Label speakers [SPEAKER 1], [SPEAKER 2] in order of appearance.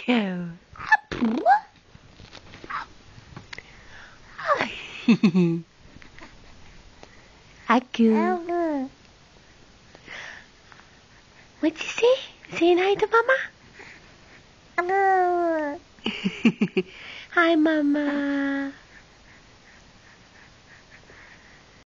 [SPEAKER 1] Go. Aku. What'd you say? Saying hi to Mama? Hi, Mama.